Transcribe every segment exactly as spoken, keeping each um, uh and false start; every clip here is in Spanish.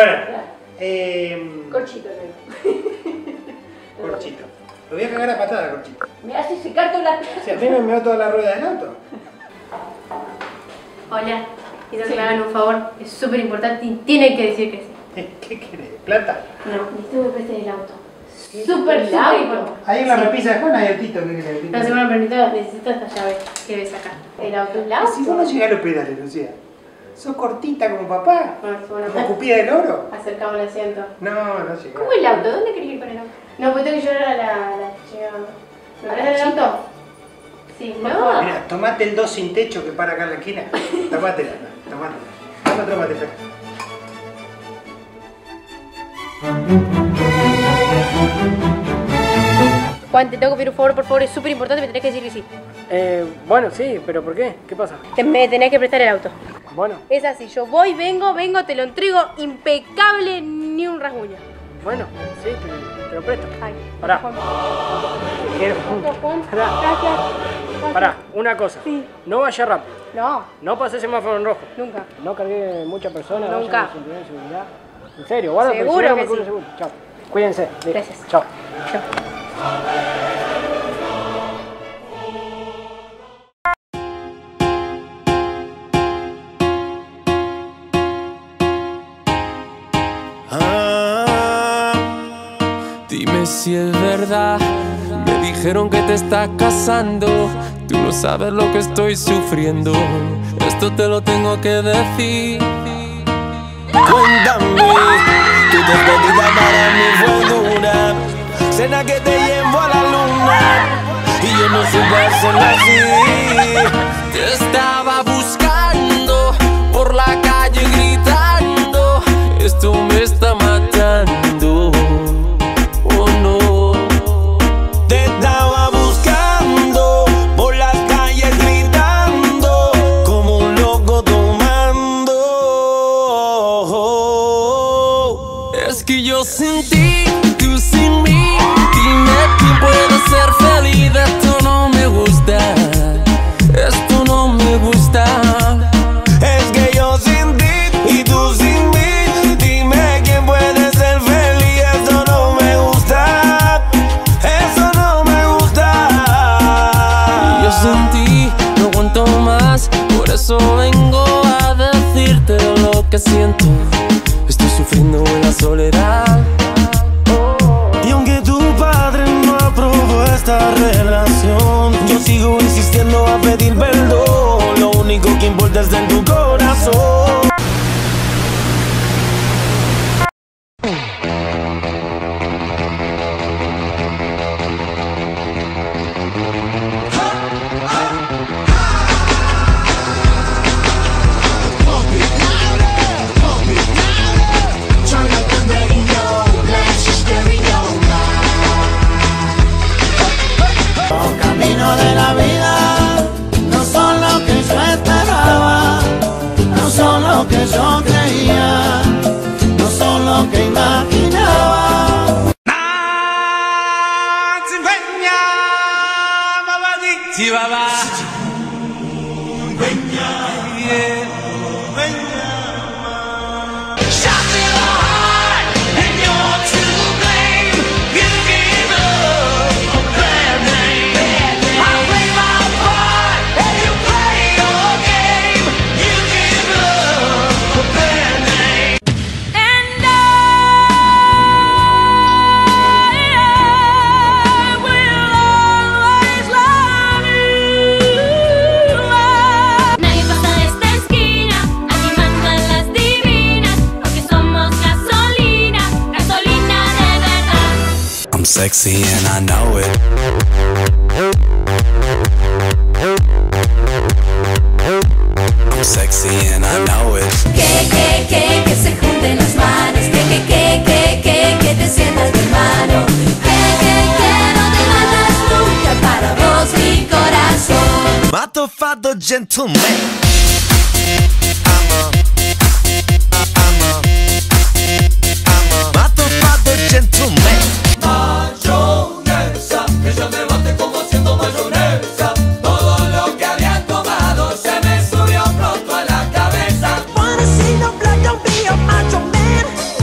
Bueno, eh... Corchito, no. Corchito. Lo voy a cagar a patada, Corchito. Me hace secar toda la... Si a mí me meó toda la rueda del auto. Hola, quiero que me hagan un favor. Es súper importante y tienen que decir que sí. ¿Qué querés? ¿Plata? No, necesito que me presten el auto. Súper, súper importante. Ahí en la repisa de Juan hay autito. ¿Qué querés? No, seguro, pero necesito, necesito esta llave que ves acá. El auto. ¿El auto? Si vos no llegás a los pedales, Lucía. Sos cortita como papá. Bueno, bueno, ¿Como Cupida del Oro? acercamos el asiento. No, no llegás. ¿Cómo el auto? ¿Dónde querés ir con el auto? No, pues tengo que llorar a la, a la chica. ¿Me prestas el auto? Sí, no. Mira, tomate el dos sin techo que para acá en la esquina. Tomátela, tomátela. Dame otro mate, Fer. Juan, te tengo que pedir un favor, por favor, es súper importante, me tenés que decir que sí. Eh, bueno, sí, pero ¿por qué? ¿Qué pasa? Te, me tenés que prestar el auto. Bueno, Es así, yo voy, vengo, vengo, te lo entrego impecable, ni un rasguño. bueno, sí, te, te lo presto. Ay, Pará. Juan. Quiero- Juan, Pará. gracias. Pará, una cosa. Sí. No vaya rápido. No, No pase semáforo en rojo. nunca. No cargué muchas personas. Nunca. vayan con cinturón de seguridad. En serio, guarda. porque Seguro si no, que me cubre sí. seguro. Chao. Cuídense. Listo. Gracias. Chao. Chao. Ah, dime si es verdad. Me dijeron que te estás casando. Tú no sabes lo que estoy sufriendo. Esto te lo tengo que decir. Cuéntame, tu despedida para mí fue dura. Cena que te llevo a la luna y yo no supe hacerlo así. Te estaba buscando por la calle gritando. Esto me está matando. Oh no. Te estaba buscando por las calles gritando como un loco tomando. Es que yo sin ti, tú sin mí. Dime quién puede ser feliz. Esto no me gusta. Esto no me gusta. Es que yo sin ti y tú sin mí. Dime quién puede ser feliz. Esto no me gusta. Eso no me gusta. Yo sin ti no aguanto más. Por eso vengo a decirte lo que siento. Estoy sufriendo en la soledad. Y aunque tu padre no aprobó esta relación, yo sigo insistiendo a pedir perdón. Lo único que importa es en tu corazón. Los caminos de la vida no son lo que yo esperaba, no son lo que yo creía, no son lo que imaginaba. Nadie pasa de esta esquina, aquí mandan las divinas, porque somos gasolina, gasolina de verdad. I'm sexy and I know it. I'm sexy and I know it. Que, que, que, que se junten las manos, que, que, que, que, que, que te sientas mi hermano. Que, que, que no te matas nunca, para vos mi corazón. Mato fatto gentleman. Mato fatto gentleman. Mayonesa, que yo me bate como haciendo mayonesa. Todo lo que había tomado se me subió pronto a la cabeza. Wanna see no blood, don't be a macho man.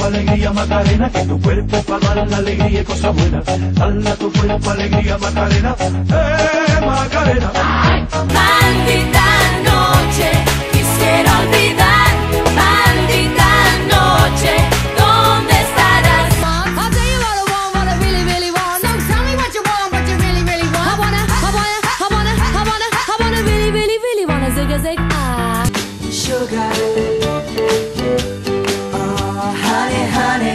cuerpo alegría Macarena, que tu cuerpo para dar la alegría y cosas buenas. Dale a tu cuerpo alegría Macarena, eh Macarena. Maldita noche, quisiera olvidar. Maldita noche, ¿dónde estarás? I'll tell you what I want, what I really, really want. So tell me what you want, what you really, really want. I wanna, I wanna, I wanna, I wanna, I wanna really, really, really wanna zig a zig ah. Sugar, oh honey, honey,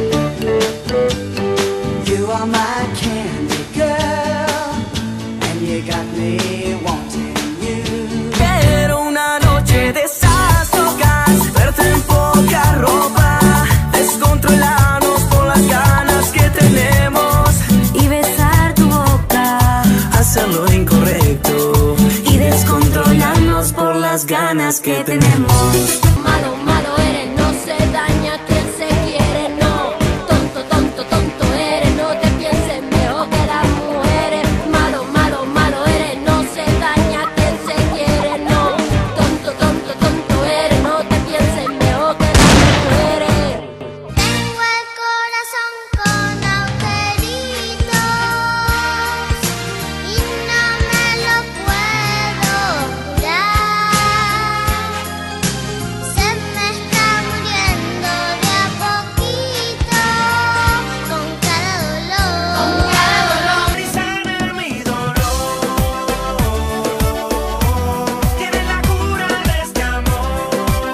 you are my candy girl, and you got me wanting you. Quiero una noche de esas locas, verte en poca ropa, descontrolarnos por las ganas que tenemos Y besar tu boca hacer lo incorrecto y descontrolarnos por las ganas que tenemos. Malo, malo eres, no se daña quien se quiere, no. Tonto, tonto, tonto eres, no te pienses mejor que las mujeres. Malo, malo, malo eres, no se daña quien se quiere, no. Tonto, tonto, tonto eres, no te pienses mejor que las mujeres. Tengo el corazón con agujeritos y no me lo puedo curar. Se me está muriendo de a poquito con cada dolor. y sana mi dolor. Tienes la cura de este amor.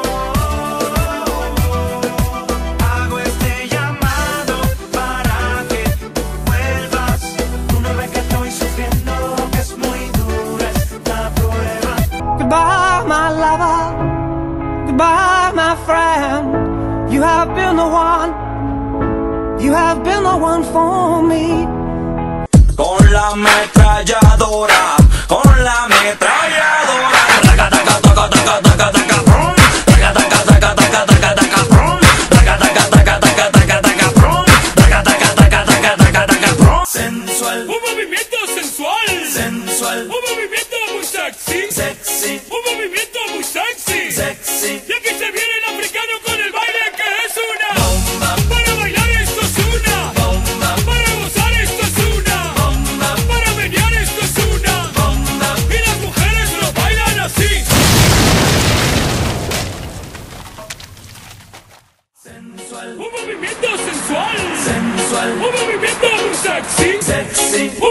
Hago este llamado para que vuelvas. Tú no ves que estoy sufriendo, que es muy dura esta prueba. Goodbye, my lover. Goodbye, my friend. You have been the one. You have been the one for me. Con la ametralladora, con la ametralladora. Taca, taca, taca, taca, taca, taca, prum. Taca, taca, taca, taca, taca, taca, prum. Taca, taca, taca, taca, taca, taca, prum. Taca, taca, taca, taca, taca, taca, prum. Sensual, Un movimiento sensual, sensual, un movimiento muy sexy, sexy, un movimiento muy sexy. sexy. Y aquí se viene el africano con el baile que es una Bomba, Para bailar esto es una bomba, Para gozar esto es una bomba, Para menear esto es una bomba. Y las mujeres lo bailan así. Sensual, Un movimiento sensual, sensual, un movimiento muy sexy, sexy. un